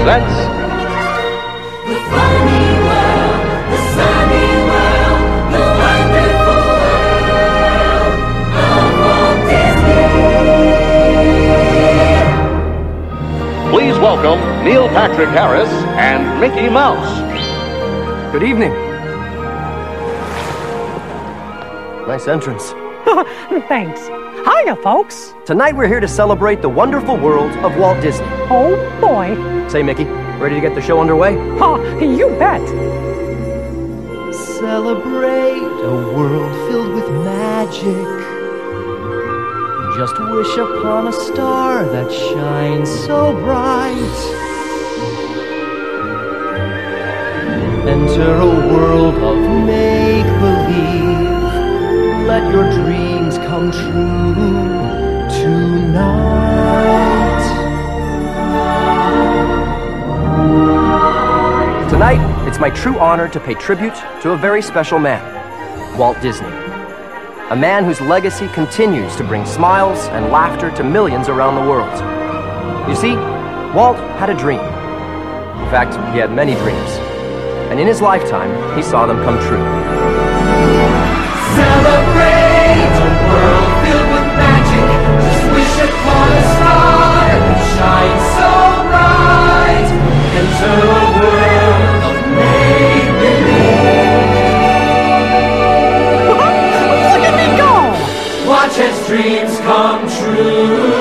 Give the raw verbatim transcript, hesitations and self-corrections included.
presents The funny world, the sunny world, the wonderful world of Walt Disney. Please welcome Neil Patrick Harris and Mickey Mouse. Good evening. Nice entrance. Thanks. Hiya, folks. Tonight we're here to celebrate the wonderful world of Walt Disney. Oh, boy. Say, Mickey, ready to get the show underway? Ha, you bet. Celebrate a world filled with magic. Just wish upon a star that shines so bright. Enter a world of make-believe. Let your dreams come true tonight. Tonight, it's my true honor to pay tribute to a very special man, Walt Disney. A man whose legacy continues to bring smiles and laughter to millions around the world. You see, Walt had a dream. In fact, he had many dreams. And in his lifetime, he saw them come true. Celebrate a world filled with magic. Just wish upon a star that shines so bright. Enter a world of make-believe. Look at me go. Watch as dreams come true.